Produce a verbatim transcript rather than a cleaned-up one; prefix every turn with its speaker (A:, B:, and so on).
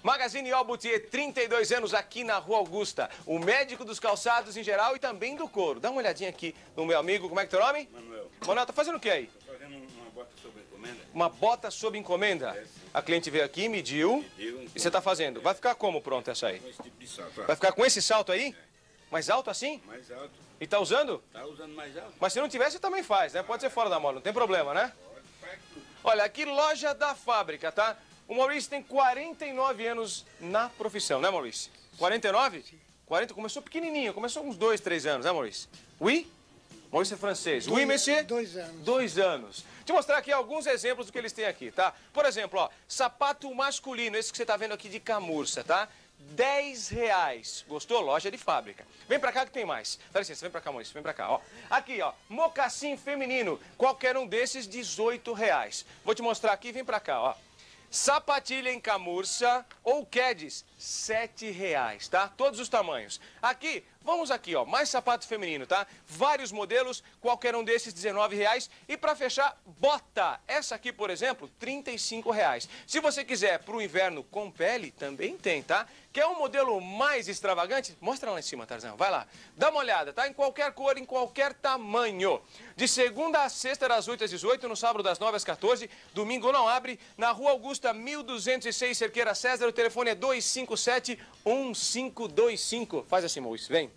A: Magazine Albutier, trinta e dois anos aqui na Rua Augusta. O médico dos calçados em geral e também do couro. Dá uma olhadinha aqui no meu amigo. Como é que é teu nome?
B: Manuel.
A: Manuel, tá fazendo o que aí?
B: Tô fazendo uma bota sob encomenda.
A: Uma bota sob encomenda?
B: É, sim.
A: A cliente veio aqui, mediu,
B: Mediu,
A: e você tá fazendo. Vai ficar como pronto essa aí?
B: Com esse tipo de salto, ó.
A: Vai ficar com esse salto aí? Mais alto assim?
B: Mais alto.
A: E tá usando?
B: Tá usando mais alto?
A: Mas se não tiver, você também faz, né? Pode ser fora da moda, não tem problema, né?
B: Faz tudo.
A: Olha, aqui loja da fábrica, tá? O Maurício tem quarenta e nove anos na profissão, né, Maurício? quarenta e nove? quarenta, começou pequenininho, começou uns dois, três anos, né, Maurício? Oui? Maurício é francês. Oui, monsieur?
C: Dois anos.
A: Dois anos. Deixa eu mostrar aqui alguns exemplos do que eles têm aqui, tá? Por exemplo, ó, sapato masculino, esse que você tá vendo aqui de camurça, tá? dez reais. Gostou? Loja de fábrica. Vem pra cá que tem mais. Dá licença, vem pra cá, Maurício, vem pra cá, ó. Aqui, ó, mocassim feminino, qualquer um desses, dezoito reais. Vou te mostrar aqui, vem pra cá, ó. Sapatilha em camurça ou Keds, sete reais, tá? Todos os tamanhos. Aqui, vamos aqui, ó, mais sapato feminino, tá? Vários modelos, qualquer um desses, dezenove reais. E pra fechar, bota. Essa aqui, por exemplo, trinta e cinco reais. Se você quiser pro inverno com pele, também tem, tá? Quer um modelo mais extravagante? Mostra lá em cima, Tarzan, vai lá. Dá uma olhada, tá? Em qualquer cor, em qualquer tamanho. De segunda a sexta, das oito às dezoito, no sábado das nove às quatorze. Domingo não abre, na Rua Augusta, mil duzentos e seis, Cerqueira César. O telefone é dois cinco sete, um cinco dois cinco. Faz assim, Maurício, vem.